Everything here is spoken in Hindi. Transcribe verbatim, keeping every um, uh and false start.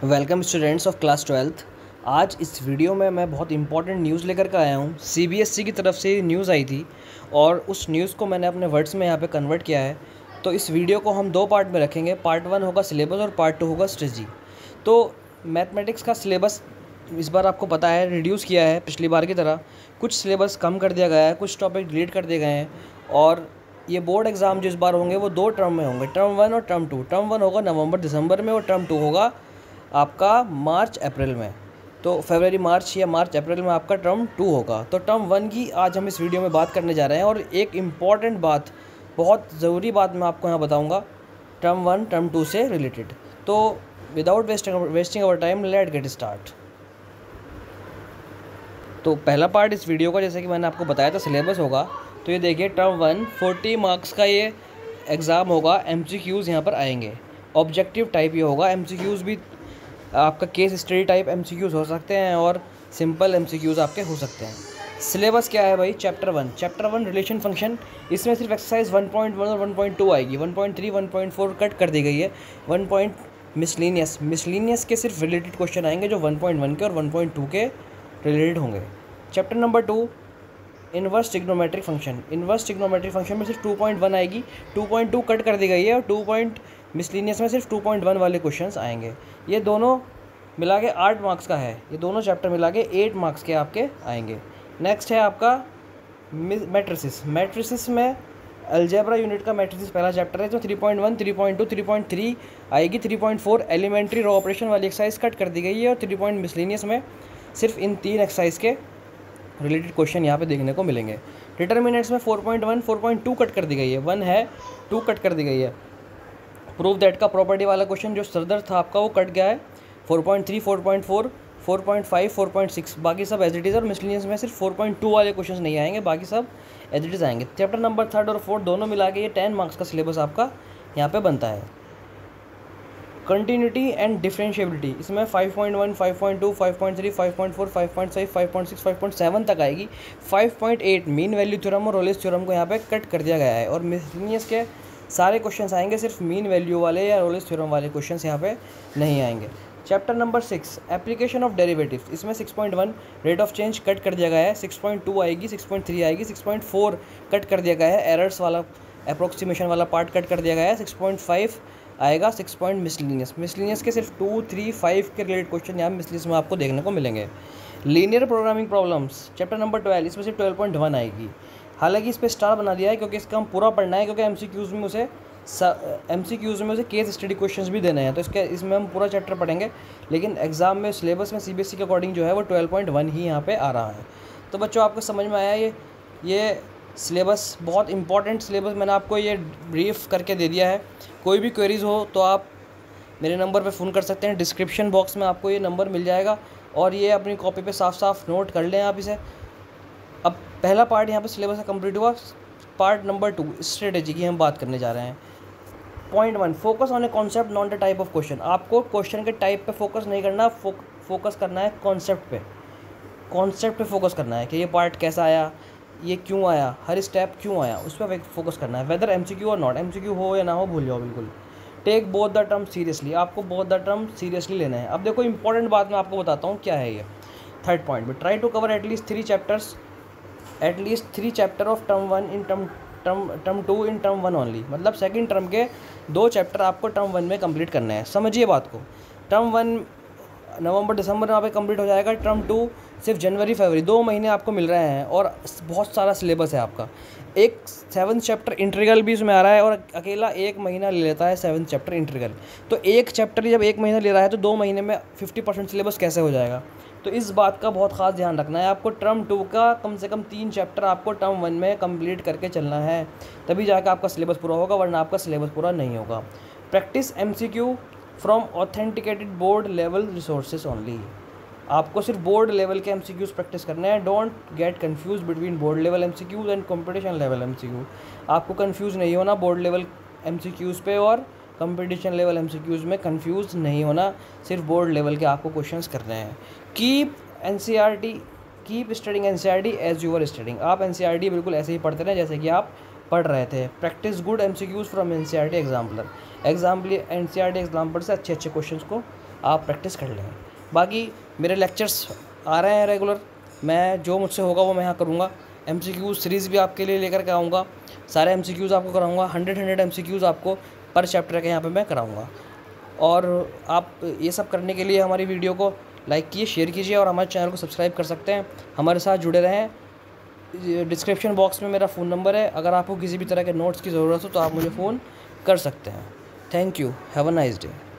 Welcome students of class twelfth. आज इस वीडियो में मैं बहुत इंपॉर्टेंट न्यूज़ लेकर के आया हूँ। सीबीएसई की तरफ से न्यूज़ आई थी और उस न्यूज़ को मैंने अपने वर्ड्स में यहाँ पे कन्वर्ट किया है। तो इस वीडियो को हम दो पार्ट में रखेंगे। पार्ट वन होगा सिलेबस और पार्ट टू होगा स्ट्रेटजी। तो मैथमेटिक्स का सिलेबस इस बार आपको पता है रिड्यूस किया है पिछली बार की तरह। कुछ सिलेबस कम कर दिया गया है, कुछ टॉपिक डिलीट कर दिए गए हैं। और ये बोर्ड एग्ज़ाम जो इस बार होंगे वो दो टर्म में होंगे, टर्म वन और टर्म टू। टर्म वन होगा नवंबर दिसंबर में और टर्म टू होगा आपका मार्च अप्रैल में। तो फरवरी मार्च या मार्च अप्रैल में आपका टर्म टू होगा। तो टर्म वन की आज हम इस वीडियो में बात करने जा रहे हैं। और एक इम्पॉर्टेंट बात, बहुत ज़रूरी बात मैं आपको यहाँ बताऊँगा टर्म वन टर्म टू से रिलेटेड। तो without wasting wasting our time let get start. तो पहला पार्ट इस वीडियो का, जैसे कि मैंने आपको बताया था, सिलेबस होगा। तो ये देखिए, टर्म वन फोर्टी मार्क्स का ये एग्ज़ाम होगा। एमसीक्यूज़ यहाँ पर आएंगे, ऑब्जेक्टिव टाइप ये होगा। एमसीक्यूज़ भी आपका केस स्टडी टाइप एमसीक्यूज़ हो सकते हैं और सिंपल एमसीक्यूज़ आपके हो सकते हैं। सिलेबस क्या है भाई? Chapter one chapter one relation function. इसमें सिर्फ एक्सरसाइज वन पॉइंट वन और वन पॉइंट टू आएगी। One point three one point four cut कर दी गई है। वन पॉइंट मिसलिनियस मिसलिनियस के सिर्फ रिलेटेड क्वेश्चन आएंगे जो वन पॉइंट वन के और वन पॉइंट टू के रिलेटेड होंगे। Chapter number two inverse trigonometric function. Inverse trigonometric function में सिर्फ टू पॉइंट वन आएगी, टू पॉइंट टू कट कर दी गई है और टू पॉइंट मिसलिनियस में सिर्फ टू पॉइंट वन वाले क्वेश्चंस आएंगे। ये दोनों मिला के आठ मार्क्स का है। ये दोनों चैप्टर मिला के एट मार्क्स के आपके आएंगे। नेक्स्ट है आपका मैट्रिसेस। मैट्रिसेस में अलजेब्रा यूनिट का मैट्रिसेस पहला चैप्टर है। तो three point one, three point two, three point three आएगी। Three point four elementary row operation वाली एक्सरसाइज कट कर दी गई है और थ्री पॉइंट मिसलिनियस में सिर्फ इन तीन एक्सरसाइज के रिलेटेड क्वेश्चन यहाँ पे देखने को मिलेंगे। डिटर्मिनेंट्स में four point one, four point two cut कर दी गई है। वन है, टू कट कर दी गई है। प्रूफ दैट का प्रॉपर्टी वाला क्वेश्चन जो सरदर्द था आपका वो कट गया है। Four point three, four point four, four point five, four point six बाकी सब एज इट इज़। और मिसलिनियस में सिर्फ फोर पॉइंट टू वाले क्वेश्चन नहीं आएंगे, बाकी सब एज इट इज़ आएंगे। चैप्टर नंबर थर्ड और फोर्थ दोनों मिला के ये टेन मार्क्स का सिलेबस आपका यहाँ पे बनता है। कंटिन्यूटी एंड डिफरेंशिएबिलिटी इसमें five point one, five point two, five point three, five point four, five point five, five point six, five point seven तक आएगी। Five point eight mean value theorem और रोलेस थ्योरम को यहाँ पे कट कर दिया गया है। और मिसलिनियस के सारे क्वेश्चंस आएंगे, सिर्फ मीन वैल्यू वाले या रोलेस थ्योरम वाले क्वेश्चंस यहाँ पे नहीं आएंगे। Chapter number six application of derivatives. इसमें six point one rate of change cut कर दिया गया है। सिक्स पॉइंट टू आएगी, सिक्स पॉइंट थ्री आएगी, सिक्स पॉइंट फोर कट कर दिया गया है। एरर्स वाला अप्रोक्सीमेशन वाला पार्ट कट कर दिया गया है। सिक्स पॉइंट फाइव आएगा। सिक्स पॉइंट मिसलिनियस मिसलिनियस के सिर्फ टू, थ्री, फाइव के रिलेटेड क्वेश्चन यहाँ मिसलिनियस में आपको देखने को मिलेंगे। Linear programming problems chapter number twelve, इसमें सिर्फ ट्वेल्व पॉइंट वन आएगी। हालांकि इस पर स्टार बना दिया है क्योंकि इसका हम पूरा पढ़ना है, क्योंकि एमसीक्यूज़ में उसे एमसीक्यूज़ में उसे केस स्टडी क्वेश्चंस भी देने हैं। तो इसके इसमें हम पूरा चैप्टर पढ़ेंगे, लेकिन एग्जाम में सिलेबस में सीबीएसई के अकॉर्डिंग जो है वो ट्वेल्व पॉइंट वन ही यहाँ पे आ रहा है। तो बच्चों, आपको समझ में आया ये ये सिलेबस बहुत इंपॉर्टेंट सिलेबस मैंने आपको ये ब्रीफ करके दे दिया है। कोई भी क्वेरीज़ हो तो आप मेरे नंबर पे फ़ोन कर सकते हैं। डिस्क्रिप्शन बॉक्स में आपको ये नंबर मिल जाएगा और ये अपनी कॉपी पे साफ साफ नोट कर लें आप इसे। अब पहला पार्ट यहाँ पे सिलेबस का कंप्लीट हुआ। पार्ट नंबर टू स्ट्रेटेजी की हम बात करने जा रहे हैं। Point one focus on a concept not the type of question. आपको क्वेश्चन के टाइप पे फोकस नहीं करना, फो, फोकस करना है कॉन्सेप्ट पे। कॉन्सेप्ट पे फोकस करना है कि ये पार्ट कैसा आया, ये क्यों आया, हर स्टेप क्यों आया, उस पर फोकस करना है। वेदर एमसीक्यू और नॉट एमसीक्यू हो या ना हो, भूल जाओ बिल्कुल। Take both the term seriously. आपको बोथ द टर्म सीरियसली लेना है। अब देखो, इंपॉर्टेंट बात मैं आपको बताता हूँ क्या है ये। थर्ड पॉइंट में try to cover at least three chapters at least three chapter of term one in term term term two in term one only. मतलब सेकंड टर्म के दो चैप्टर आपको टर्म वन में कंप्लीट करना है। समझिए बात को। टर्म वन नवंबर दिसंबर में यहाँ पे कंप्लीट हो जाएगा। टर्म टू सिर्फ जनवरी फरवरी, दो महीने आपको मिल रहे हैं और बहुत सारा सिलेबस है आपका। एक सेवन्थ चैप्टर इंटीग्रल भी उसमें आ रहा है और अकेला एक महीना ले लेता है सेवन्थ चैप्टर इंटीग्रल। तो एक चैप्टर जब एक महीना ले रहा है तो दो महीने में फिफ्टी परसेंट सिलेबस कैसे हो जाएगा? तो इस बात का बहुत ख़ास ध्यान रखना है आपको। टर्म टू का कम से कम तीन चैप्टर आपको टर्म वन में कंप्लीट करके चलना है, तभी जाकर आपका सिलेबस पूरा होगा, वरना आपका सिलेबस पूरा नहीं होगा। Practice MCQ from authenticated board level resources only. आपको सिर्फ बोर्ड लेवल के एमसीक्यूज प्रैक्टिस करने हैं। Don't get confuse between board level MCQs and competition level MCQ. आपको कंफ्यूज नहीं होना बोर्ड लेवल एमसीक्यूज पे और कंपटीशन लेवल एमसीक्यूज में कंफ्यूज नहीं होना। सिर्फ बोर्ड लेवल के आपको क्वेश्चंस करने हैं। Keep NCERT keep studying NCERT as you are studying. आप एनसीईआरटी बिल्कुल ऐसे ही पढ़ते रहें जैसे कि आप पढ़ रहे थे। Practice good MCQs from NCERT exemplar. Example N C R T example से अच्छे अच्छे क्वेश्चंस को आप प्रैक्टिस कर लेंगे। बाकी मेरे लेक्चर्स आ रहे हैं रेगुलर, मैं जो मुझसे होगा वो मैं यहाँ करूँगा। एम सी क्यूज़ सीरीज़ भी आपके लिए लेकर के आऊँगा, सारे एम सी क्यूज़ आपको कराऊँगा, hundred hundred M C Qs आपको पर चैप्टर के यहाँ पे मैं कराऊँगा। और आप ये सब करने के लिए हमारी वीडियो को लाइक कीजिए, शेयर कीजिए और हमारे चैनल को सब्सक्राइब कर सकते हैं। हमारे साथ जुड़े रहें। डिस्क्रिप्शन बॉक्स में मेरा फ़ोन नंबर है, अगर आपको किसी भी तरह के नोट्स की ज़रूरत हो तो आप मुझे फ़ोन कर सकते हैं। Thank you, have a nice day.